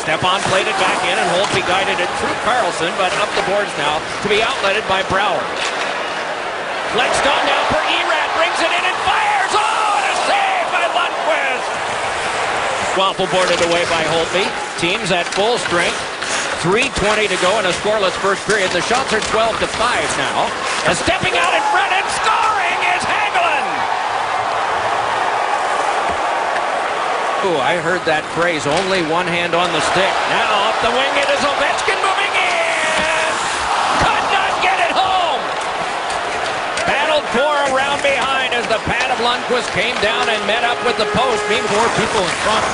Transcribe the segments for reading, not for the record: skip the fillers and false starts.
Stepan played it back in, and Holtby guided it through Carlson, but up the boards now to be outletted by Brouwer. Flexed on now for Erat, brings it in and fires! Oh, and a save by Lundqvist! Waffle boarded away by Holtby. Teams at full strength. 3:20 to go in a scoreless first period. The shots are 12-5 now. And stepping out in front and scoring is Hagelin! Ooh, I heard that phrase, only one hand on the stick. Now up the wing, it is Ovechkin moving in! Could not get it home! Battled for around behind as the pad of Lundqvist came down and met up with the post. Being more people in front.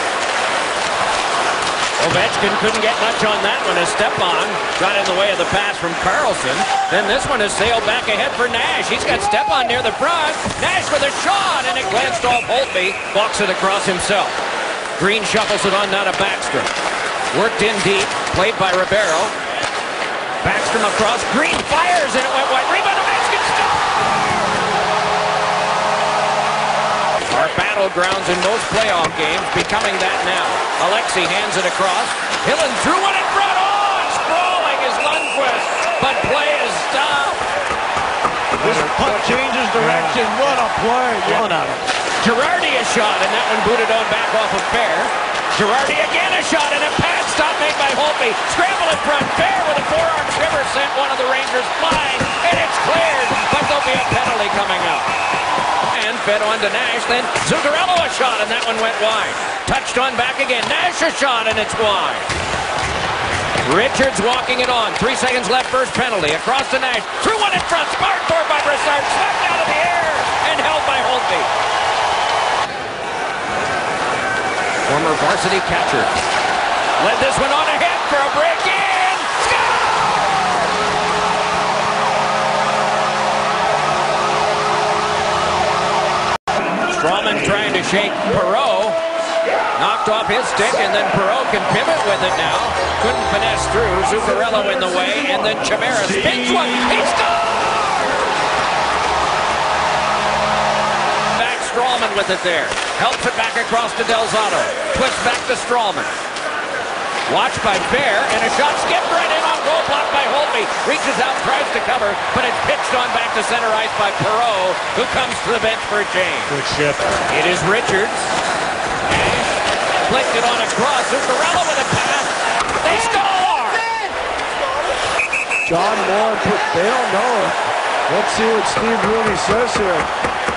Ovechkin couldn't get much on that one as Stepan got in the way of the pass from Carlson. Then this one has sailed back ahead for Nash. He's got Stepan near the front. Nash with a shot, and it glanced off Holtby. Walks it across himself. Green shuffles it on now to Backstrom. Worked in deep. Played by Ribeiro. Backstrom across. Green fires, and it went wide. Rebound, Ovechkin stop! Our battlegrounds in most playoff games becoming that now. Alexei hands it across. Hillen threw one in front. Oh, and sprawling is Lundqvist. But play is stopped. This puck changes direction. What a play. Girardi a shot, and that one booted on back off of Fair. Girardi again a shot, and a pad stop made by Holtby. Scramble in front. Fair with a forearm shiver sent one of the Rangers flying, and it's cleared. But there'll be a penalty coming up. And fed on to Nash, then Zuccarello a shot, and that one went wide. Touched on back again. Nash a shot, and it's wide. Richards walking it on. 3 seconds left, first penalty. Across to Nash. Threw one in front. Sparked for by Brassard. Swept out of the air and held by Holtby. Former varsity catcher. Led this one on ahead for a break in. Strawman trying to shake Perreault. Knocked off his stick, and then Perreault can pivot with it now. Couldn't finesse through. Zuccarello in the way, and then Chimera spins one. He scores! Back Strawman with it there. Helps it back across to Del Zotto. Twists back to Strawman. Watched by Fair, and a shot skipped right in on goal, blocked by Holtby. Reaches out, tries to cover, but it's pitched on back to center ice by Perreault, who comes to the bench for a change. Good shift. It is Richards. Nash flicked it on across. Zuccarello with a pass. They score! John Moore put Bale no. Let's see what Steve Rooney says here.